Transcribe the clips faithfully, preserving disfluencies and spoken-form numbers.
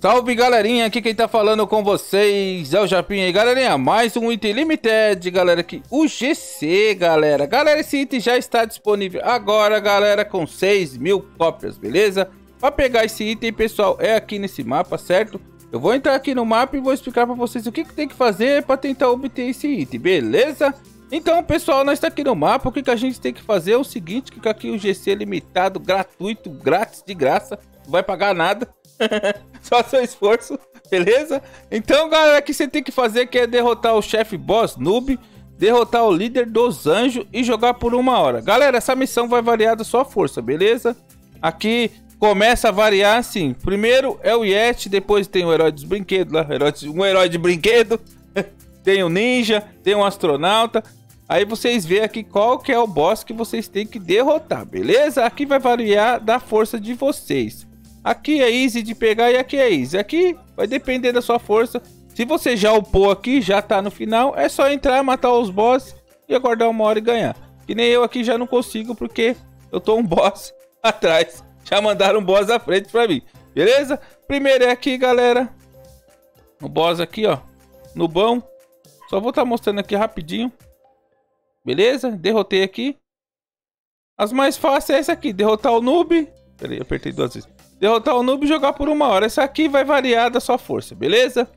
Salve galerinha, aqui quem tá falando com vocês é o Japinha aí, galerinha, mais um item limited, galera, aqui, o G C, galera, galera, esse item já está disponível agora, galera, com seis mil cópias, beleza? Para pegar esse item, pessoal, é aqui nesse mapa, certo? Eu vou entrar aqui no mapa e vou explicar para vocês o que, que tem que fazer para tentar obter esse item, beleza? Então, pessoal, nós está aqui no mapa, o que, que a gente tem que fazer é o seguinte, que aqui o G C é limitado, gratuito, grátis, de graça, não vai pagar nada. Só seu esforço, beleza? Então, galera, o que você tem que fazer que é derrotar o chefe boss noob, derrotar o líder dos anjos e jogar por uma hora. Galera, essa missão vai variar da sua força, beleza? Aqui começa a variar assim. Primeiro é o Yeti, depois tem o herói dos brinquedos lá, um herói de brinquedo, tem o ninja, tem um astronauta. Aí vocês veem aqui qual que é o boss que vocês têm que derrotar, beleza? Aqui vai variar da força de vocês. Aqui é easy de pegar e aqui é easy. Aqui vai depender da sua força. Se você já upou aqui, já tá no final, é só entrar, matar os boss e aguardar uma hora e ganhar. Que nem eu aqui já não consigo porque eu tô um boss atrás. Já mandaram um boss à frente pra mim. Beleza? Primeiro é aqui, galera. O boss aqui, ó. No bom. Só vou estar mostrando aqui rapidinho. Beleza? Derrotei aqui. As mais fáceis é essa aqui. Derrotar o noob. Pera aí, apertei duas vezes. Derrotar o noob e jogar por uma hora. Essa aqui vai variar da sua força, beleza?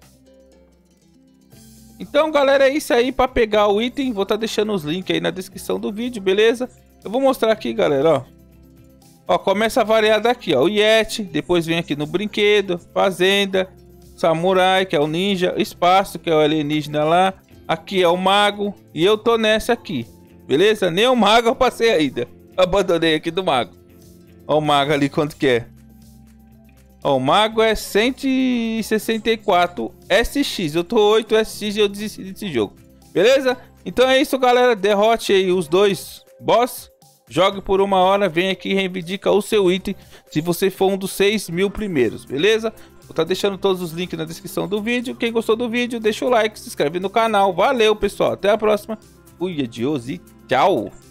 Então, galera, é isso aí para pegar o item. Vou estar deixando os links aí na descrição do vídeo, beleza? Eu vou mostrar aqui, galera, ó. Ó, começa a variar daqui, ó. O Yeti, depois vem aqui no brinquedo, fazenda, samurai, que é o ninja, espaço, que é o alienígena lá. Aqui é o mago e eu tô nessa aqui, beleza? Nem o mago eu passei ainda. Abandonei aqui do mago. Ó o mago ali, quanto que é? Ó, o mago é cento e sessenta e quatro S X. Eu tô oito S X e eu desisti desse jogo. Beleza? Então é isso, galera. Derrote aí os dois boss. Jogue por uma hora. Vem aqui e reivindica o seu item. Se você for um dos seis mil primeiros. Beleza? Vou estar deixando todos os links na descrição do vídeo. Quem gostou do vídeo, deixa o like, se inscreve no canal. Valeu, pessoal. Até a próxima. Fui, adiós e tchau.